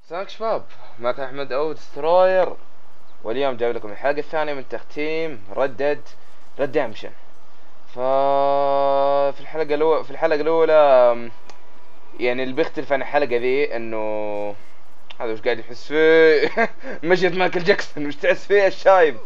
مساك شباب، معك احمد او دستروير. واليوم جايب لكم الحلقة الثانية من تختيم ردد ريدمشن. في الحلقة الأولى يعني اللي بيختلف عن الحلقة ذي انه هذا وش قاعد يحس فيه. مشيت مايكل جاكسون وش تحس فيه الشايب.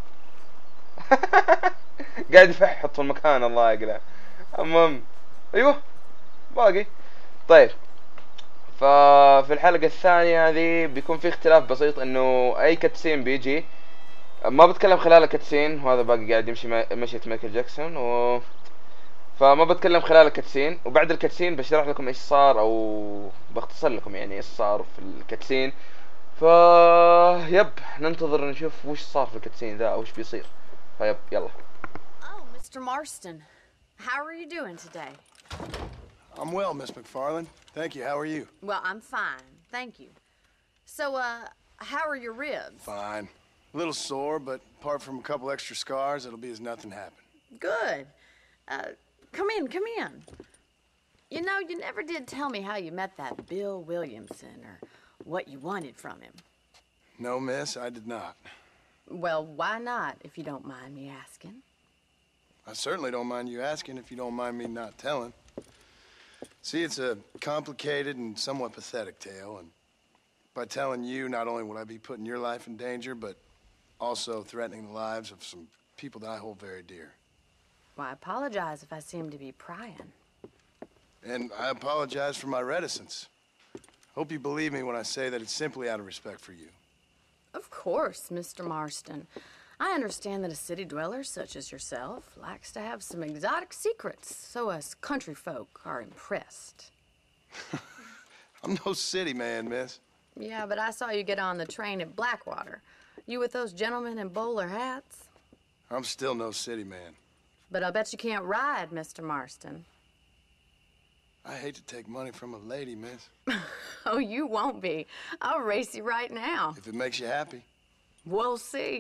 قاعد يفحط في المكان الله يقلع. المهم ايوه باقي. طيب، ففي الحلقة الثانية هذه بيكون في اختلاف بسيط انه اي كتسين بيجي ما بتكلم خلال الكتسين، وهذا باقي قاعد يمشي مشية مايكل جاكسون فما بتكلم خلال الكتسين، وبعد الكتسين بشرح لكم ايش صار او بختصر لكم يعني ايش صار في الكتسين. ف يب ننتظر نشوف وش صار في الكتسين ذا او وش بيصير. فيب يلا. Oh, Mr. Marston. How are you doing today? I'm well, Miss McFarland. Thank you. How are you? Well, I'm fine. Thank you. So, how are your ribs? Fine. A little sore, but apart from a couple extra scars, it'll be as nothing happened. Good. Come in, come in. You know, you never did tell me how you met that Bill Williamson or what you wanted from him. No, miss, I did not. Well, why not, if you don't mind me asking? I certainly don't mind you asking if you don't mind me not telling. See, it's a complicated and somewhat pathetic tale, and by telling you, not only will I be putting your life in danger, but also threatening the lives of some people that I hold very dear. Well, I apologize if I seem to be prying. And I apologize for my reticence. Hope you believe me when I say that it's simply out of respect for you. Of course, Mr. Marston. I understand that a city dweller such as yourself likes to have some exotic secrets, so us country folk are impressed. I'm no city man, miss. Yeah, but I saw you get on the train at Blackwater. You with those gentlemen in bowler hats? I'm still no city man. But I bet you can't ride, Mr. Marston. I hate to take money from a lady, miss. Oh, you won't be. I'll race you right now. If it makes you happy. We'll see.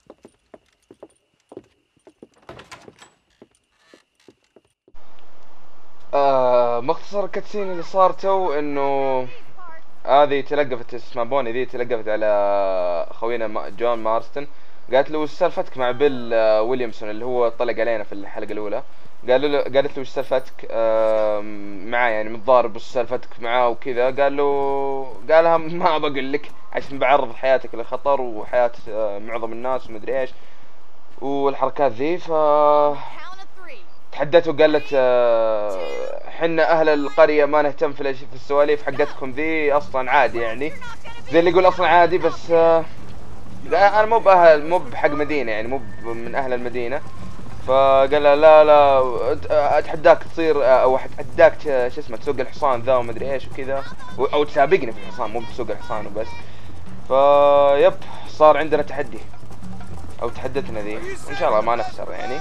مختصر الكتسين اللي صار تو انه هذه تلقفت، اسمها بوني ذي، تلقفت على خوينا جون مارستن. قالت له وش سالفتك مع بيل ويليامسون اللي هو طلق علينا في الحلقة الأولى. قالت له وش سالفتك معاه، يعني متضارب وش سالفتك معاه وكذا. قالها ما بقول لك عشان بعرض حياتك للخطر وحياة معظم الناس ومدري ايش والحركات ذي. ف تحدته وقالت حنا اهل القرية ما نهتم في السواليف حقتكم ذي، اصلا عادي يعني زي اللي يقول اصلا عادي، بس انا مو بحق مدينة، يعني مو من اهل المدينة. فقال لا لا اتحداك تصير او اتحداك شو اسمه تسوق الحصان ذا ومدري ايش وكذا، او تسابقني في الحصان مو بتسوق الحصان وبس. فيب صار عندنا تحدي او تحدتنا ذي، ان شاء الله ما نخسر يعني.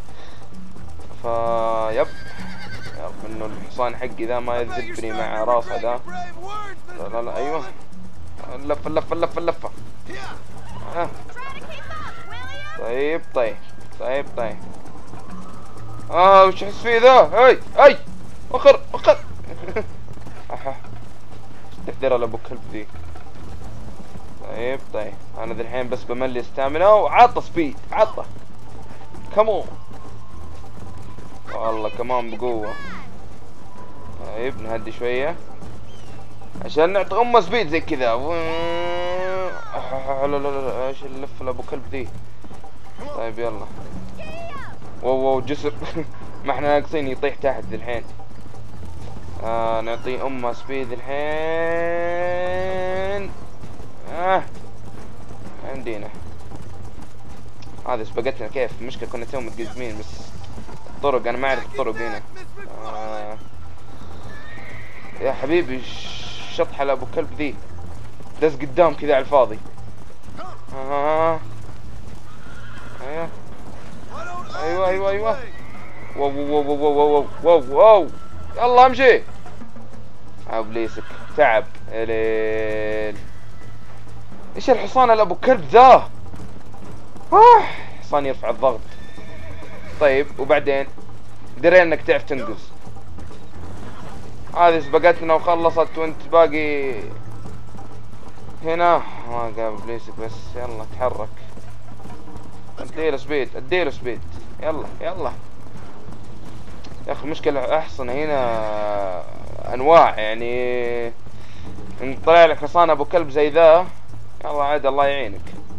فيب انه الحصان حقي ذا ما يذبني مع راسه ذا. لا لا ايوه اللفة. طيب وش احس فيه ذا؟ هاي اخر تحذر على ابو كلب ذي. طيب انا ذي الحين بس بملي استامنا وعطه سبيد، عطه كمون والله كمان بقوة. طيب نهدي شوية عشان نعطي امه سبيد زي كذا. لا ايش اللفة لابو كلب ذي. طيب يلا واو جسر. ما احنا ناقصين يطيح تحت ذي الحين. نعطيه امه سبيد الحين. عندنا هذا سبقتنا كيف. المشكلة كنا تو متقدمين بس الطرق انا ما اعرف الطرق هنا. يا حبيبي شطح على ابو كلب ذي، دز قدام كذا على الفاضي. ايوه واو يلا امشي. ابليسك تعب يا ليل. ايش الحصان اللي ابو كلب ذا؟ حصان يرفع الضغط. طيب وبعدين درينا انك تعرف تنقز. هذه سبقتنا وخلصت وانت باقي هنا ما قابل بليسك بس. يلا تحرك. اديله سبيد اديله سبيد. يلا يلا يا اخي. المشكلة احصنة هنا انواع يعني. ان طلع لك حصان ابو كلب زي ذا يلا عاد الله يعينك.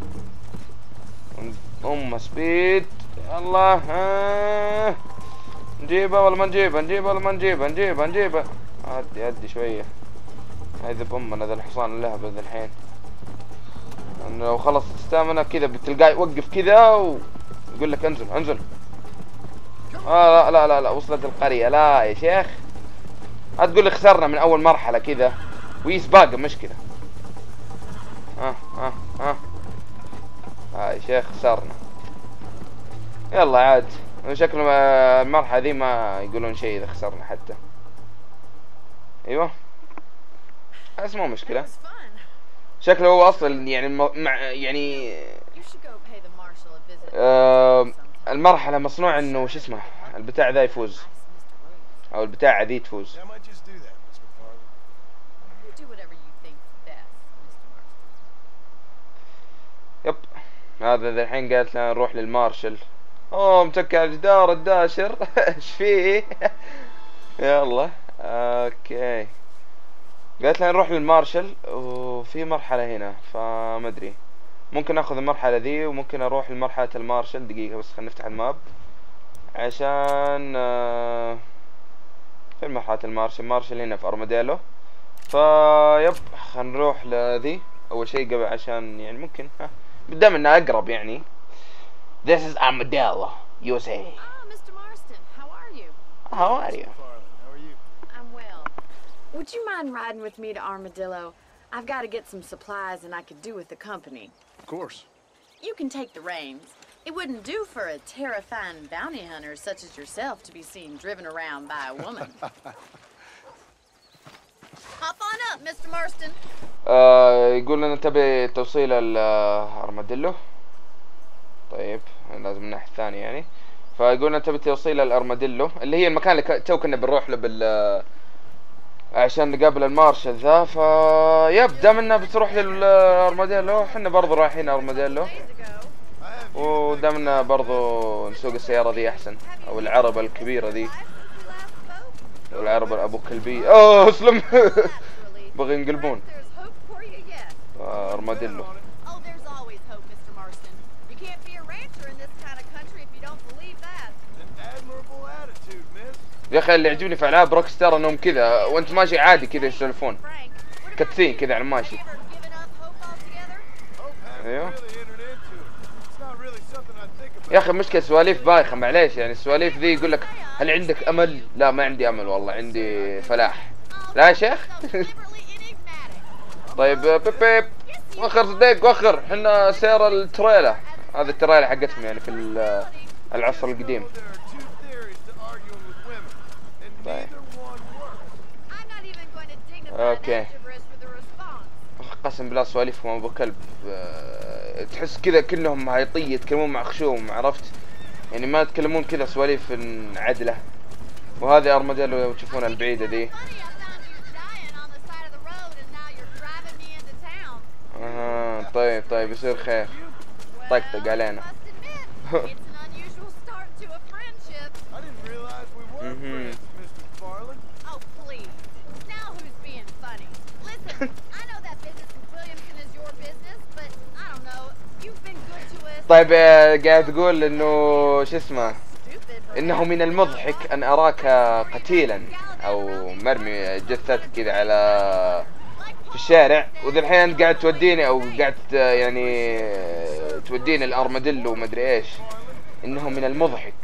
سبيد. يلا ها. نجيبه ولا ما نجيبه؟ نجيبه ولا ما نجيبه؟ نجيبه نجيبه. ادي شوية. هذا بأمنا ذا الحصان اللهبة ذا الحين. لو خلص استامنا كذا بتلقاه يوقف كذا ويقول لك انزل انزل. لا لا لا لا وصلت القرية. لا يا شيخ هتقول لي خسرنا من اول مرحلة كذا ويسباق مشكلة. يا شيخ خسرنا. يلا عاد شكل المرحلة ذي ما يقولون شيء اذا خسرنا حتى. ايوه بس مو مشكلة. شكله هو اصلا يعني المرحلة مصنوع انه شو اسمه البتاع ذا يفوز او البتاع ذي تفوز. يب هذا الحين قالت لنا نروح للمارشل. متكي على الجدار الداشر. ايش فيه؟ يلا اوكي. قالت لنا نروح للمارشل وفي مرحلة هنا فما ادري. ممكن اخذ المرحلة ذي وممكن اروح لمرحلة المارشل. دقيقة بس خلينا نفتح الماب عشان في مرحلة المارشل هنا في ارماديلو. فيب خلينا نروح لذي اول شيء قبل عشان يعني ممكن قدام انها اقرب يعني. This is Armadillo, USA. Mr. Marston, how are you? How are you? I'm well. Would you mind riding with me to Armadillo? I've got to get some supplies and I could do with the company. Of course. You can take the reins. It wouldn't do for a terrifying bounty hunter such as yourself to be seen driven around by a woman. Hop on up, Mr. Marston. يقول لنا تبي توصيل الارماديلو. طيب لازم من الناحية الثانية يعني. فيقول لنا تبي توصيل الارماديلو اللي هي المكان اللي تو كنا بنروح له عشان نقابل المارشل ذا. فيب دام انها بتروح للارماديلو احنا برضو رايحين ارماديلو. ودام اننا برضو نسوق السيارة ذي احسن او العربة الكبيرة ذي او العربة ابو كلبي. اسلم. بغي ينقلبون ارماديلو. يا اخي اللي يعجبني في العاب روك ستار انهم كذا وانت ماشي عادي كذا يسولفون كتسين كذا على الماشي. ايوه يا اخي مشكلة سواليف بايخة معليش يعني. السواليف ذي يقول لك هل عندك امل؟ لا ما عندي امل والله عندي فلاح. لا يا شيخ. طيب بيب بيب وخر صديق وخر. حنا سيارة التريلا. هذا التريلا حقتهم يعني في العصر القديم. طيب اوكي. قسم بالله سواليفهم ابو كلب. تحس كذا كلهم هايطية يتكلمون مع خشوم عرفت يعني ما يتكلمون كذا سواليف عدلة. وهذه ارماديلو تشوفونها البعيدة ذي. طيب يصير خير. طقطق علينا. طيب قاعد تقول انه شو اسمه انه من المضحك ان اراك قتيلا او مرمي جثتك كذا على في الشارع وذا الحين انت قاعد توديني او قاعد يعني توديني الارماديلو ومدري ايش. انه من المضحك.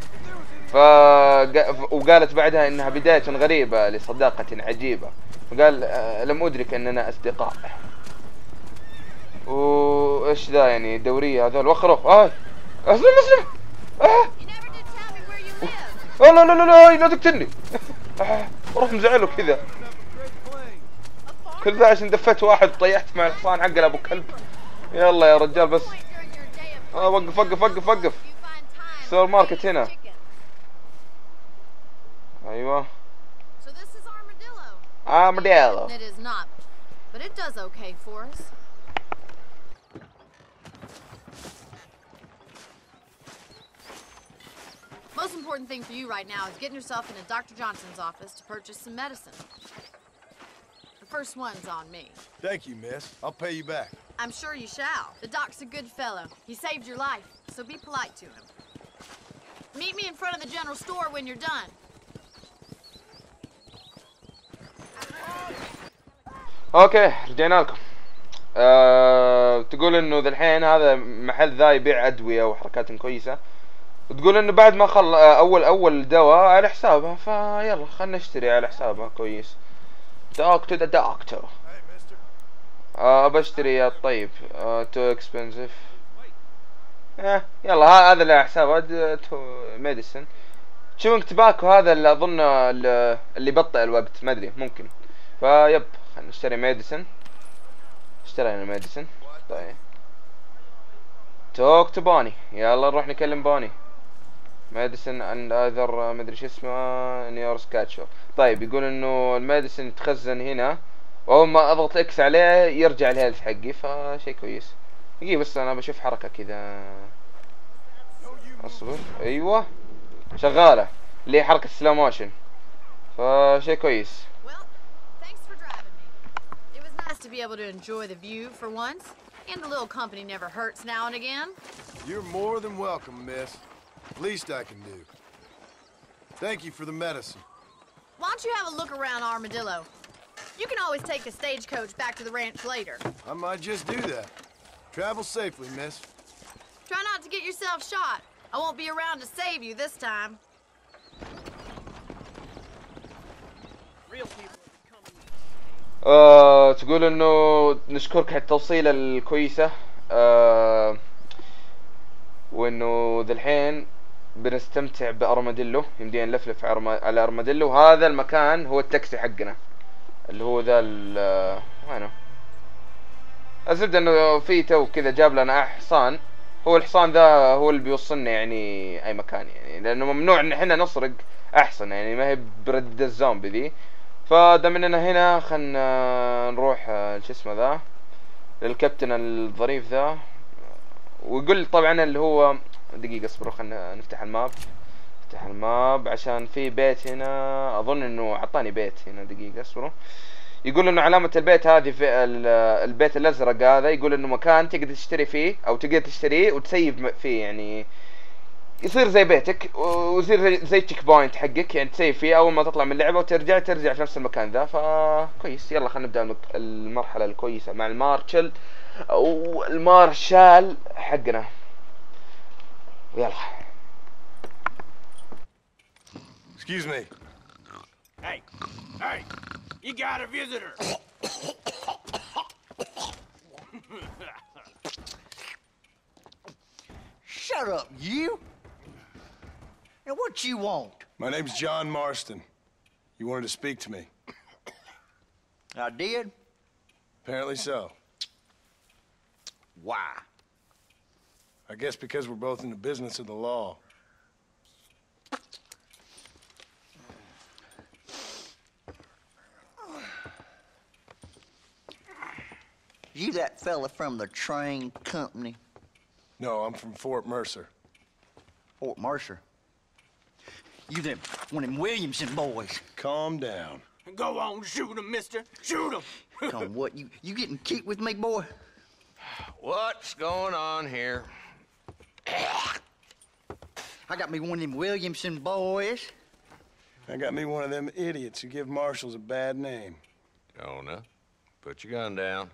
وقالت بعدها انها بداية غريبة لصداقة عجيبة. وقال لم ادرك اننا اصدقاء. وايش ذا يعني دورية هذول وخروا. اسلم. لا تقتلني. روح مزعله كذا. كل ذا عشان دفيت واحد طيحت مع الحصان حق ابو كلب. يلا يا رجال بس. وقف. سوبر ماركت هنا. ايوه. Armadillo. but it does okay for us. Most important thing for you right now is getting yourself into Dr. Johnson's office to purchase some medicine. The first one's on me. Thank you, miss. I'll pay you back. I'm sure you shall. The doc's a good fellow. He saved your life, so be polite to him. Meet me in front of the general store when you're done. اوكي رجعنا لكم. تقول انه ذا الحين هذا محل ذا يبيع ادويه وحركات كويسه، وتقول انه بعد ما اول دواء على حسابها، فيلا خلنا نشتري على حسابها كويس. talk to the doctor. بشتري طيب. too expensive. يلا هذا اللي على حسابه ميديسن. شوينج تباكو هذا اللي اظن اللي يبطئ الوقت، ما ادري ممكن. فيب خلنا نشتري ميديسن. اشترينا ميديسن. طيب توك تو بوني، يلا نروح نكلم بوني. ميديسن اند اذر مدري شو اسمه نيور سكاتشو. طيب يقول انه الميديسن يتخزن هنا، واول ما اضغط اكس عليه يرجع الهيلث حقي، فشي كويس. دقيقة بس انا بشوف حركة كذا. اصبر. ايوه شغالة اللي هي حركة سلو موشن، فشي كويس. Nice to be able to enjoy the view for once, and a little company never hurts now and again. You're more than welcome, miss. Least I can do. Thank you for the medicine. Why don't you have a look around Armadillo? You can always take a stagecoach back to the ranch later. I might just do that. Travel safely, miss. Try not to get yourself shot. I won't be around to save you this time. Real people. تقول انه نشكرك على التوصيلة الكويسة، وانه ذا الحين بنستمتع بارماديلو، يمدينا نلفلف على ارماديلو. وهذا المكان هو التاكسي حقنا اللي هو ذا وينه. الزبدة انه في تو كذا جاب لنا حصان، هو الحصان ذا هو اللي بيوصلنا يعني اي مكان، يعني لانه ممنوع ان احنا نسرق احسن، يعني ما هي برد الزومبي ذي. فدام اننا هنا خلنا نروح شو اسمه ذا للكابتن الظريف ذا، ويقول طبعا اللي هو دقيقة اصبروا خلنا نفتح الماب. نفتح الماب عشان في بيت هنا، اظن انه اعطاني بيت هنا. دقيقة اصبروا. يقول انه علامة البيت هذه في البيت الازرق هذا، يقول انه مكان تقدر تشتري فيه او تقدر تشتريه وتسيف فيه، يعني يصير زي بيتك ويصير زي تشيك بوينت حقك، يعني تسيف فيه اول ما تطلع من اللعبه وترجع في نفس المكان ذا. فكويس يلا خلينا نبدا المرحله الكويسه مع المارشال او المارشال حقنا. يلا. Excuse me. Hey, you got a visitor. Shut up, you. Now, what you want? My name's John Marston. You wanted to speak to me. I did? Apparently so. Why? I guess because we're both in the business of the law. You that fella from the train company? No, I'm from Fort Mercer. Fort Mercer? You them one of them Williamson boys. Calm down. Go on, shoot him, mister. Shoot him. Come on, what, you getting cute with me, boy? What's going on here? I got me one of them Williamson boys. I got me one of them idiots who give marshals a bad name. Jonah, put your gun down.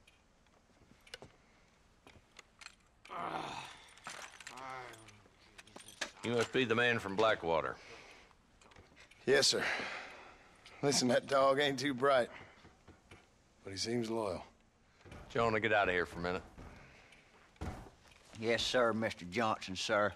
You must be the man from Blackwater. Yes, sir. Listen, that dog ain't too bright, but he seems loyal. Jonah, get out of here for a minute. Yes, sir, Mr. Johnson, sir.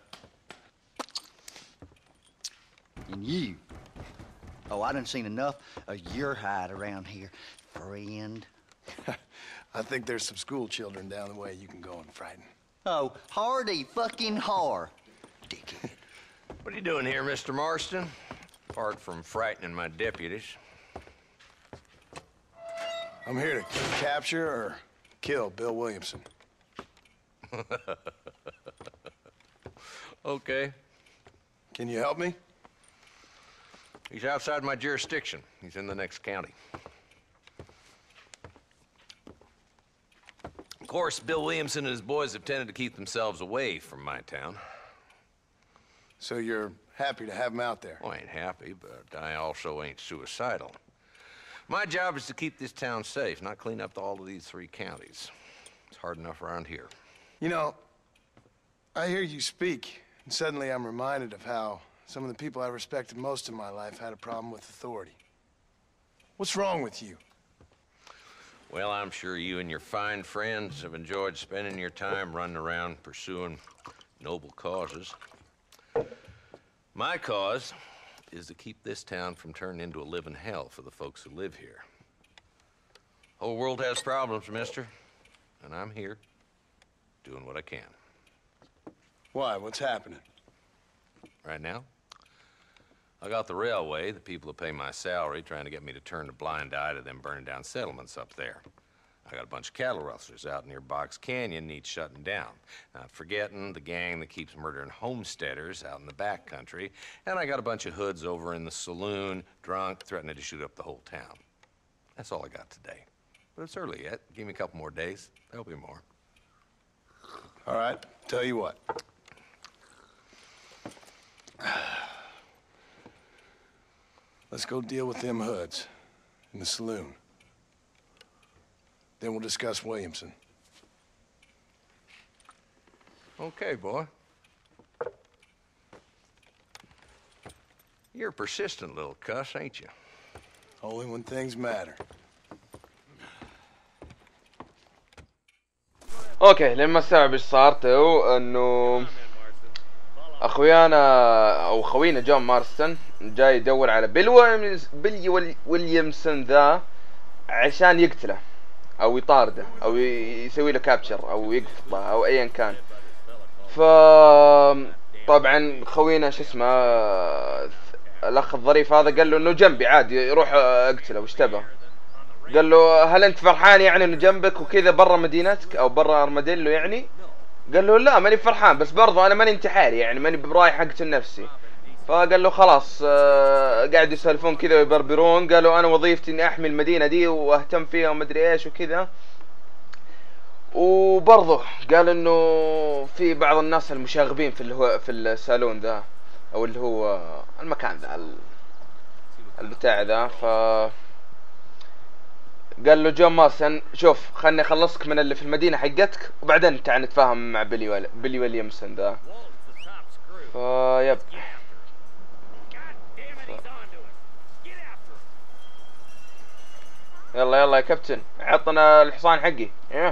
And you. Oh, I done seen enough of your hide around here, friend. I think there's some school children down the way you can go and frighten. Oh, hardy fucking har. Dickhead. What are you doing here, Mr. Marston? Apart from frightening my deputies. I'm here to capture or kill Bill Williamson. Okay. Can you help me? He's outside my jurisdiction. He's in the next county. Of course, Bill Williamson and his boys have tended to keep themselves away from my town. So you're happy to have him out there? Well, I ain't happy, but I also ain't suicidal. My job is to keep this town safe, not clean up all of these 3 counties. It's hard enough around here. You know, I hear you speak, and suddenly I'm reminded of how some of the people I respected most in my life had a problem with authority. What's wrong with you? Well, I'm sure you and your fine friends have enjoyed spending your time running around pursuing noble causes. My cause is to keep this town from turning into a living hell for the folks who live here. Whole world has problems, mister, and I'm here doing what I can. Why? What's happening? Right now, I got the railway, the people who pay my salary, trying to get me to turn a blind eye to them burning down settlements up there. I got a bunch of cattle rustlers out near Box Canyon needs shutting down. Not forgetting the gang that keeps murdering homesteaders out in the back country. And I got a bunch of hoods over in the saloon, drunk, threatening to shoot up the whole town. That's all I got today. But it's early yet. Give me a couple more days. There'll be more. All right, tell you what. Let's go deal with them hoods in the saloon. Then we'll discuss Williamson. Okay, boy. You're a persistent little cuss, ain't you? Only when things matter. اوكي لما استوعب ايش صار تو انه اخويانا او خوينا جون مارستون جاي يدور على بيل ويليامسون ذا عشان يقتله او يطارده او يسوي له كابتشر او يقفطه او ايا كان. ف طبعا خوينا شو اسمه الاخ الظريف هذا قال له انه جنبي عادي روح اقتله وش تبى. قال له هل انت فرحان يعني انه جنبك وكذا برا مدينتك او برا ارماديلو يعني؟ قال له لا ماني فرحان بس برضو انا ماني انتحاري يعني ماني برايح اقتل نفسي. فقال له خلاص قاعد يسولفون كذا ويبربرون. قالوا انا وظيفتي اني احمي المدينه دي واهتم فيها ومدري ايش وكذا. وبرضه قال انه في بعض الناس المشاغبين في الصالون ذا او اللي هو المكان ذا البتاع ذا. ف قال له جون مارسون شوف خلني اخلصك من اللي في المدينه حقتك وبعدين تعال نتفاهم مع بيلي ويليامسون ذا. فيب يلا يلا يا كابتن عطنا الحصان حقي.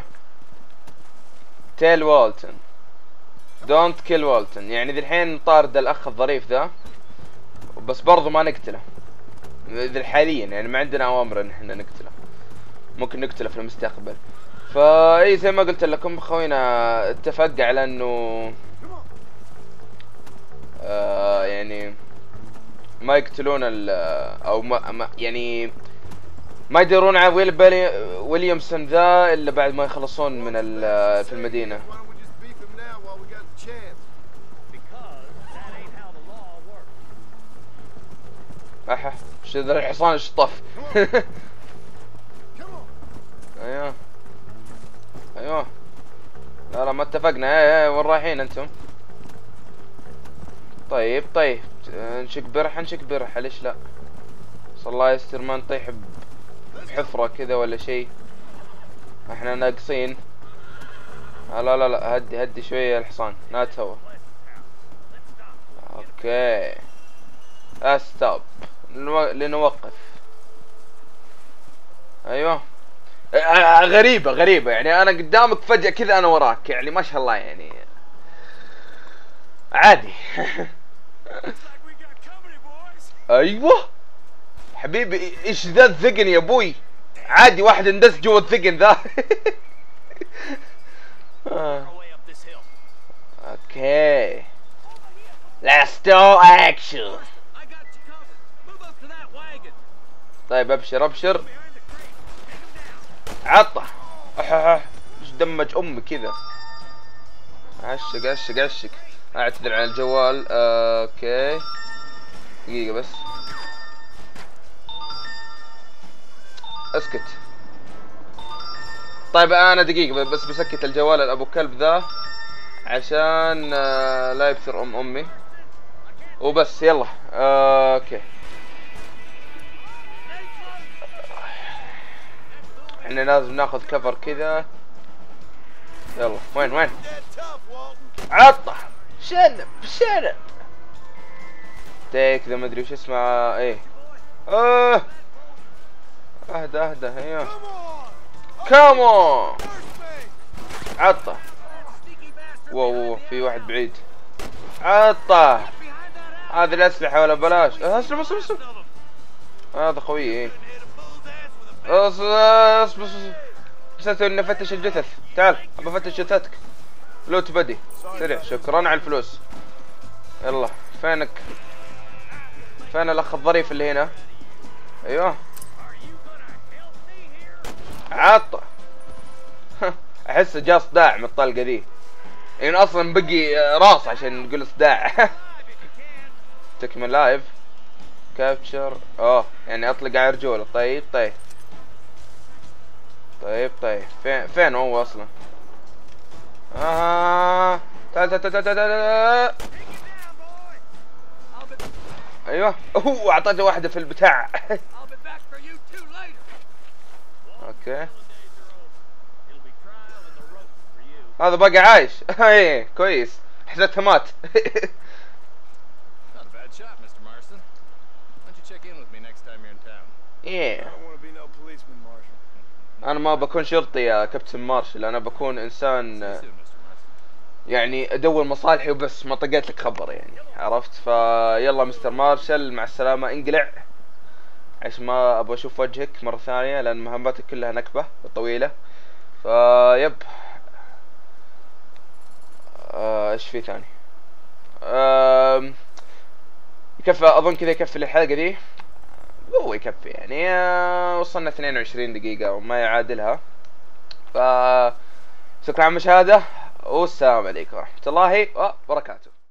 تيل والتون دونت كيل والتون يعني ذي الحين طارد الاخ الظريف ذا بس برضو ما نقتله ذي حاليا يعني ما عندنا اوامر ان احنا نقتله. ممكن نقتله في المستقبل. فاي زي ما قلت لكم خوينا اتفق على انه يعني ما يقتلون او ما يعني ما يدورون على ويليامسون ذا الا بعد ما يخلصون من في المدينه. احا ايش ذا الحصان ايش طف. ايوه ايوه لا لا ما اتفقنا. ايه وين رايحين انتم؟ طيب نشق برحه ليش لا؟ صلى الله يستر ما نطيح بحفرة كذا ولا شيء. احنا ناقصين. لا لا لا هدي شوية الحصان لا تهوى. اوكي استوب لنوقف. ايوه غريبة يعني انا قدامك فجأة كذا انا وراك يعني ما شاء الله يعني عادي. ايوه حبيبي ايش ذا الذقن يا ابوي عادي واحد اندس جوا الذقن ذا. اوكي let's do action. طيب ابشر عطه. ايش دمج امي كذا. عشق عشق عشق. اعتذر عن الجوال. اوكي دقيقة بس. اسكت. طيب انا دقيقة بس بسكت الجوال الابو كلب ذا عشان لا يبثر امي وبس. يلا اوكي. احنا لازم ناخذ كفر كذا. يلا وين عطه. شنب تيك ذا مدري وش اسمه. ايه اهدى ايوه كامون. عطه. واو في واحد بعيد. عطه. هذه الاسلحه ولا بلاش. اسلم هذا خوي. ايه اصبر نسيت اني افتش الجثث. تعال ابى افتش جثتك. لوت بدي سريع. شكرا على الفلوس. يلا فين الاخ الظريف اللي هنا؟ ايوه عطه. احس جا صداع من الطلقه ذي يعني اصلا بقي راس عشان نقول صداع. تكمل لايف كابتشر. يعني اطلق على رجوله. طيب فين هو اصلا؟ تعال ايوه اعطيته واحده في البتاع. اوكي هذا بقى عايش. ايه كويس حسيته مات. انا ما بكون شرطي يا كابتن مارشل. انا بكون انسان يعني ادور مصالحي وبس. ما طقيت لك خبر يعني عرفت. فيلا مستر مارشل مع السلامة. انقلع عشان ما ابغى اشوف وجهك مرة ثانية لان مهماتك كلها نكبة طويلة. فيب ايش في ثاني؟ يكفي اظن كذا. يكفي الحلقة دي. هو يكفي يعني. وصلنا 22 دقيقة وما يعادلها. شكرا على المشاهدة والسلام عليكم ورحمة الله وبركاته.